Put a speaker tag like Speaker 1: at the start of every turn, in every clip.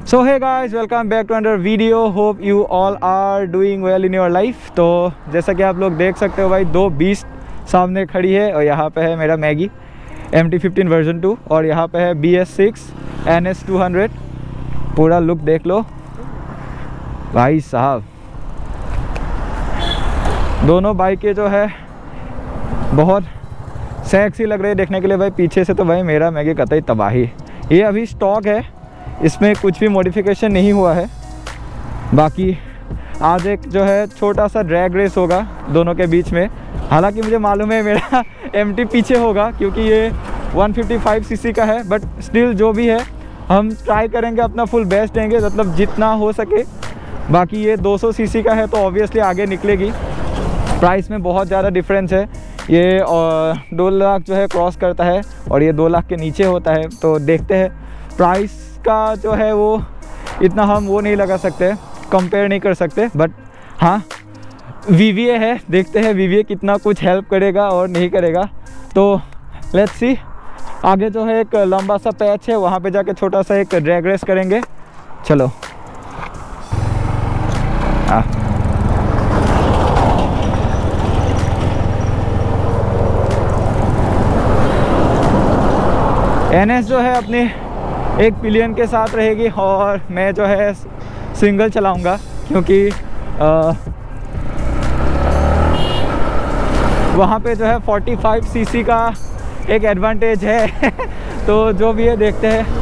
Speaker 1: So hey guys, welcome back to another video. Hope you all are doing well in your life. तो जैसा कि आप लोग देख सकते हो भाई, दो बीस्ट सामने खड़ी है और यहाँ पे है मेरा मैगी MT-15 वर्जन 2 और यहाँ पे है BS6 NS200। पूरा लुक देख लो भाई साहब। दोनों बाइकें जो है बहुत सेक्सी लग रही है देखने के लिए भाई। पीछे से तो भाई मेरा मैगी कतई तबाही। ये अभी स्टॉक है, इसमें कुछ भी मॉडिफिकेशन नहीं हुआ है। बाकी आज एक जो है छोटा सा ड्रैग रेस होगा दोनों के बीच में। हालांकि मुझे मालूम है मेरा MT पीछे होगा क्योंकि ये 155 सीसी का है, बट स्टिल जो भी है हम ट्राई करेंगे, अपना फुल बेस्ट देंगे, मतलब जितना हो सके। बाकी ये 200 सीसी का है तो ऑब्वियसली आगे निकलेगी। प्राइस में बहुत ज़्यादा डिफरेंस है। ये 2 लाख जो है क्रॉस करता है और ये 2 लाख के नीचे होता है। तो देखते हैं, प्राइस का जो है वो इतना हम वो नहीं लगा सकते, कंपेयर नहीं कर सकते। बट हाँ, VVA है, देखते हैं VVA कितना कुछ हेल्प करेगा और नहीं करेगा। तो लेट्स सी। आगे जो है एक लंबा सा पैच है, वहाँ पे जाके छोटा सा एक ड्रैग रेस करेंगे। चलो NS जो है अपनी एक पिलियन के साथ रहेगी और मैं जो है सिंगल चलाऊंगा क्योंकि वहाँ पे जो है 45 सीसी का एक एडवांटेज है। तो जो भी है देखते हैं।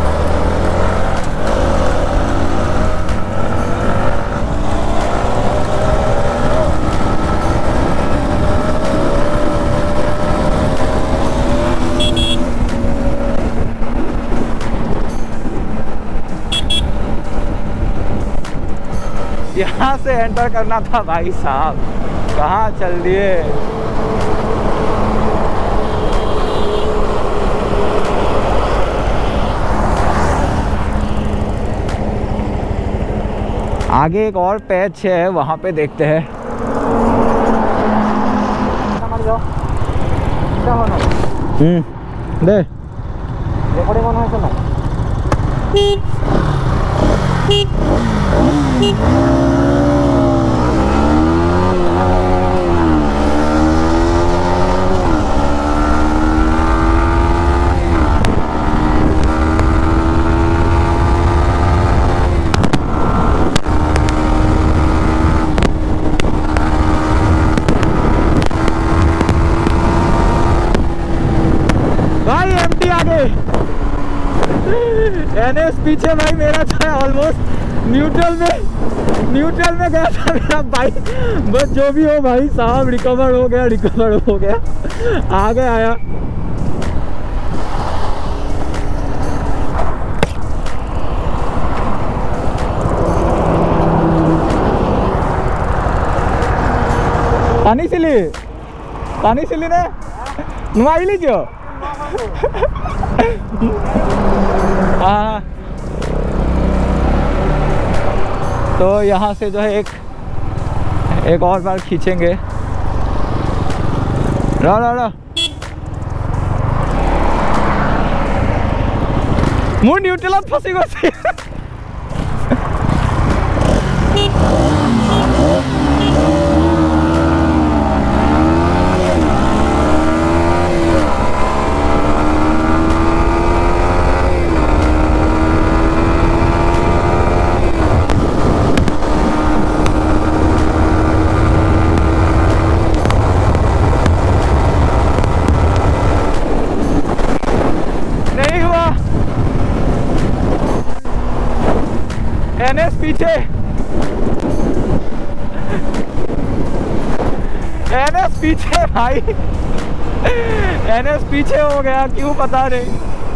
Speaker 1: यहाँ से एंटर करना था भाई साहब, कहाँ चल दिए। आगे एक और पैच है, वहाँ पे देखते हैं। दे भाई MT आगे, NS पीछे भाई। मेरा जो है ऑलमोस्ट न्यूट्रल में गया था मेरा बाइक। बस जो भी हो भाई साहब, रिकवर हो गया, आगे आया। पानी सिली ने नुआई लीजिए। हाँ, तो यहाँ से जो है एक और बार खींचेंगे। रा मुँह न्यूट्रल फंसी गई। NS पीछे, NS पीछे भाई। NS पीछे हो गया, क्यों पता नहीं।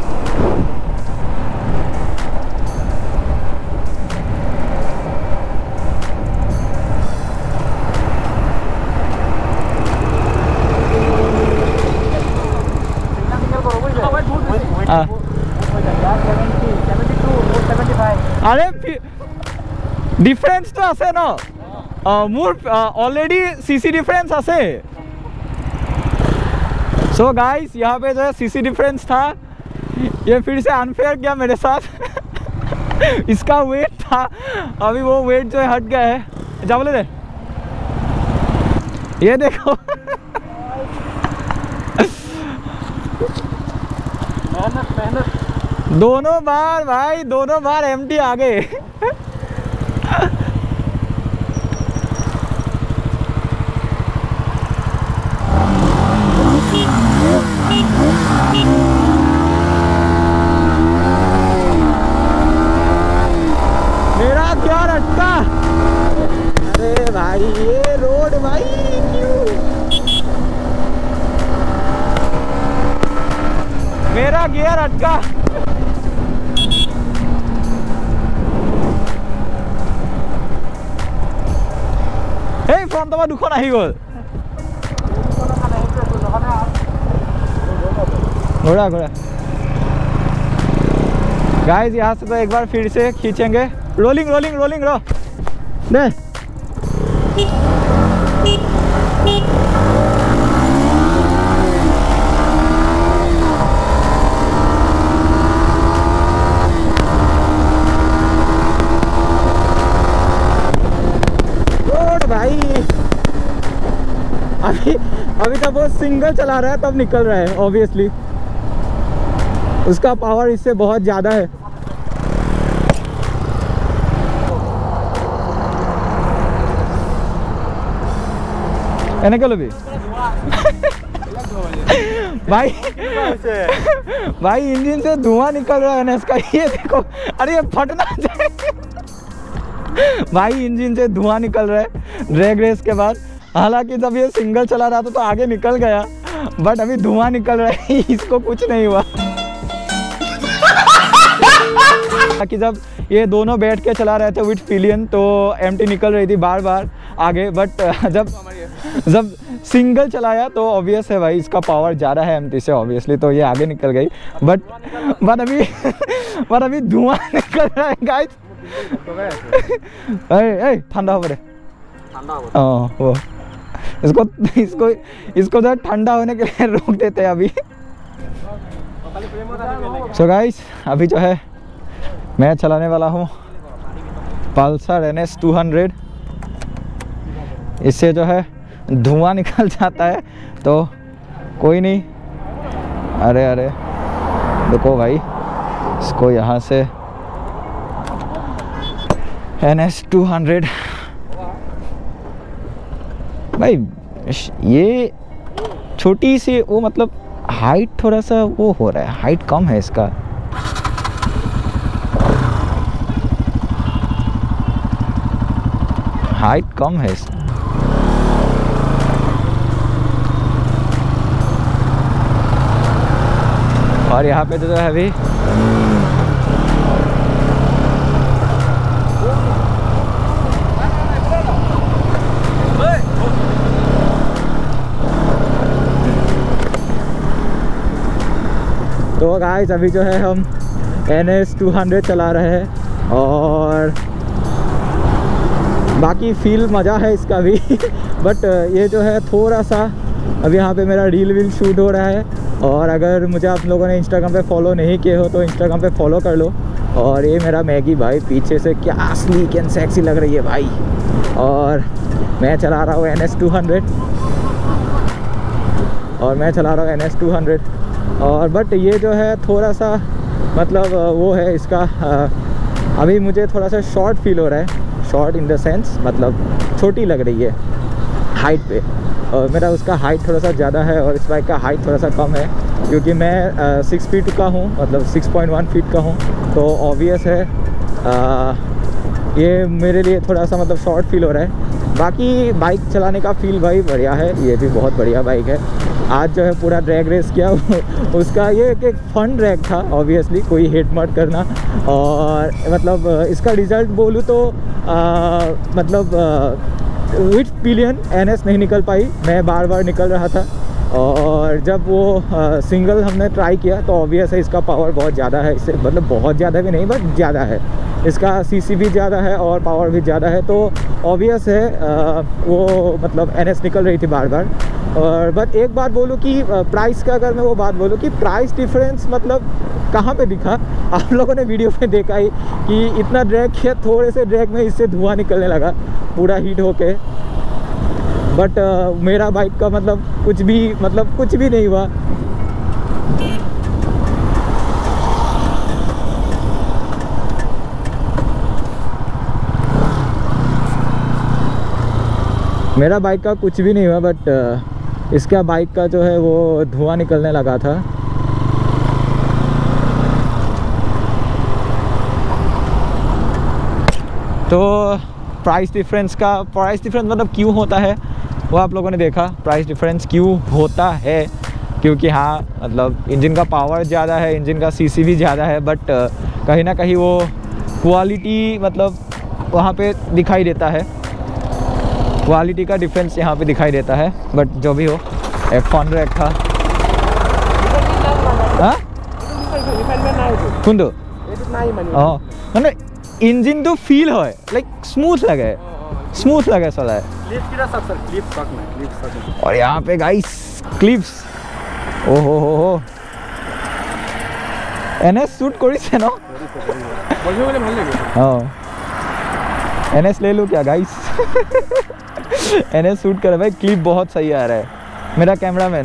Speaker 1: अरे डिफरेंस तो আছে न, मोर ऑलरेडी सीसी डिफरेंस আছে। सो गाइस, यहाँ पे जो है सीसी डिफरेंस था, ये फिर से अनफेयर किया मेरे साथ। इसका वेट था, अभी वो वेट जो है हट गया है। जा बोले दे, ये देखो मेहनत दोनों बार भाई, दोनों बार एम्प्टी आ गए। मेरा क्या रटका, अरे भाई ये रोड भाई क्यों, मेरा गियर अटका। हे फ्रंट में दुखन आহি गल, घोड़ा घोड़ा गाइस, यहाँ से तो एक बार फिर से खींचेंगे। रोलिंग रोलिंग रोलिंग रो दे। भाई अभी तक वो सिंगल चला रहा है तब निकल रहा है, ऑब्वियसली उसका पावर इससे बहुत ज़्यादा है। भी भाई भाई इंजन से धुआं निकल रहा है ना इसका, ये देखो, अरे ये फटना चाहिए भाई, इंजन से धुआं निकल रहा है ड्रैग रेस के बाद। हालांकि जब ये सिंगल चला रहा था तो आगे निकल गया, बट अभी धुआं निकल रहा है, इसको कुछ नहीं हुआ। कि जब ये दोनों बैठ के चला रहे थे विथ पिलियन तो एम्प्टी निकल रही थी बार बार आगे, बट जब सिंगल चलाया तो ऑब्वियस है भाई इसका पावर ज़्यादा है एम्प्टी से, ऑब्वियसली तो ये आगे निकल गई। बट अभी धुआं निकल रहा है गाइस। ठंडा हो रहा है, वो इसको तो ठंडा होने के लिए रोक देते हैं अभी। सो गाइस अभी जो है मैं चलाने वाला हूँ पल्सर NS 200। इससे जो है धुआं निकल जाता है तो कोई नहीं। अरे अरे देखो भाई, इसको यहाँ से NS 200 भाई, ये छोटी सी वो मतलब हाइट थोड़ा सा वो हो रहा है, हाइट कम है इसका। हाइट कम है इसका। और यहाँ पे जो है अभी तो गाइस अभी जो है हम NS 200 चला रहे हैं और बाकी फील मज़ा है इसका भी। बट ये जो है थोड़ा सा अभी यहाँ पे मेरा रील वील शूट हो रहा है। और अगर मुझे आप लोगों ने इंस्टाग्राम पे फॉलो नहीं किए हो तो इंस्टाग्राम पे फॉलो कर लो। और ये मेरा मैगी भाई पीछे से क्या स्लीक एंड सेक्सी लग रही है भाई। और मैं चला रहा हूँ NS 200 और मैं चला रहा हूँ NS 200 और बट ये जो है थोड़ा सा मतलब वो है इसका अभी मुझे थोड़ा सा शॉर्ट फील हो रहा है। शॉर्ट इन द सेंस मतलब छोटी लग रही है हाइट पे, और मेरा उसका हाइट थोड़ा सा ज़्यादा है और इस बाइक का हाइट थोड़ा सा कम है क्योंकि मैं 6 फीट का हूँ, मतलब 6.1 फीट का हूँ। तो ऑब्वियस है ये मेरे लिए थोड़ा सा मतलब शॉर्ट फील हो रहा है। बाकी बाइक चलाने का फील भाई बढ़िया है, ये भी बहुत बढ़िया बाइक है। आज जो है पूरा ड्रैग रेस किया उसका ये एक फन ड्रैग था, ऑब्वियसली कोई हेट मत करना। और मतलब इसका रिज़ल्ट बोलूँ तो मतलब विथ पिलियन NS नहीं निकल पाई, मैं बार बार निकल रहा था। और जब वो सिंगल हमने ट्राई किया तो ऑब्वियस है इसका पावर बहुत ज़्यादा है, इससे मतलब बहुत ज़्यादा भी नहीं बट ज़्यादा है, इसका CC भी ज़्यादा है और पावर भी ज़्यादा है। तो ऑब्वियस है वो मतलब NS निकल रही थी बार बार। और बट एक बात बोलूँ कि प्राइस का, अगर मैं वो बात बोलूँ कि प्राइस डिफरेंस मतलब कहाँ पे दिखा, आप लोगों ने वीडियो में देखा ही कि इतना ड्रैग किया, थोड़े से ड्रैग में इससे धुआं निकलने लगा पूरा हीट होके। बट मेरा बाइक का मतलब कुछ भी नहीं हुआ। मेरा बाइक का कुछ भी नहीं हुआ, बट इसका बाइक का जो है वो धुआं निकलने लगा था। तो प्राइस डिफरेंस मतलब क्यों होता है वो आप लोगों ने देखा। प्राइस डिफरेंस क्यों होता है, क्योंकि हाँ मतलब इंजन का पावर ज़्यादा है, इंजन का सीसी भी ज़्यादा है, बट कहीं ना कहीं वो क्वालिटी मतलब वहाँ पे दिखाई देता है, क्वालिटी का डिफरेंस यहाँ पे दिखाई देता है। बट जो भी हो, एक फन रैक था। हाँ कुंदो মানে इंजिन तो फील है लाइक स्मूथ लगे चला है। और यहाँ पे गाइस क्लिप्स, ओहो हो एनएस शूट करिছে न एनएस ले लो क्या गाइस। एनएस शूट कर भाई, क्लिप बहुत सही आ रहा है मेरा कैमरामैन।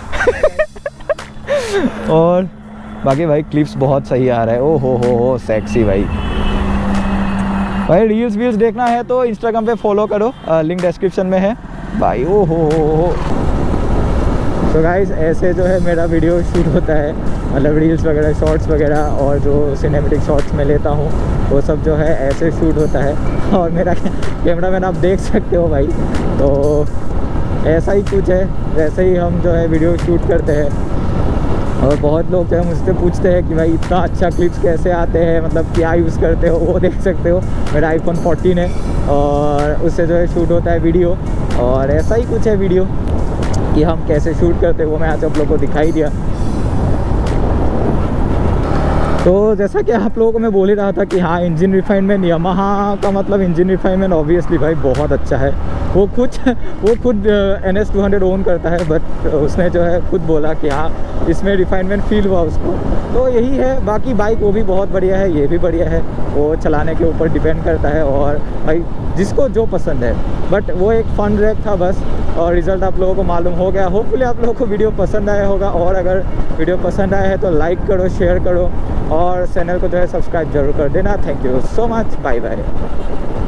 Speaker 1: और बाकी भाई क्लिप्स बहुत सही आ रहा है। ओ हो सेक्सी भाई। रील्स वील्स देखना है तो इंस्टाग्राम पे फॉलो करो, लिंक डिस्क्रिप्शन में है भाई। ओ हो। तो गाइस ऐसे जो है मेरा वीडियो शूट होता है, मतलब रील्स वगैरह, शॉर्ट्स वगैरह, और जो सिनेमेटिक शॉट्स में लेता हूँ वो सब जो है ऐसे शूट होता है। और मेरा कैमरामैन आप देख सकते हो भाई। तो ऐसा ही कुछ है, वैसे ही हम जो है वीडियो शूट करते हैं। और बहुत लोग जो है मुझसे पूछते हैं कि भाई इतना अच्छा क्लिप्स कैसे आते हैं, मतलब क्या यूज़ करते हो। वो देख सकते हो मेरा iPhone 14 है और उससे जो है शूट होता है वीडियो। और ऐसा ही कुछ है वीडियो कि हम कैसे शूट करते हैं, वो मैं आज आप लोगों को दिखाई दिया। तो जैसा कि आप लोगों को मैं बोल ही रहा था कि हाँ इंजन रिफाइनमेंट, यामाहा का मतलब इंजन रिफाइनमेंट ऑब्वियसली भाई बहुत अच्छा है। वो खुद NS200 ओन करता है, बट उसने जो है खुद बोला कि हाँ इसमें रिफाइनमेंट फील हुआ उसको। तो यही है। बाकी बाइक वो भी बहुत बढ़िया है, ये भी बढ़िया है, वो चलाने के ऊपर डिपेंड करता है और भाई जिसको जो पसंद है। बट वो एक फन रैक था बस, और रिज़ल्ट आप लोगों को मालूम हो गया। होपफुली आप लोगों को वीडियो पसंद आया होगा, और अगर वीडियो पसंद आया है तो लाइक करो, शेयर करो और चैनल को जो है सब्सक्राइब जरूर कर देना। Thank you so much, bye bye.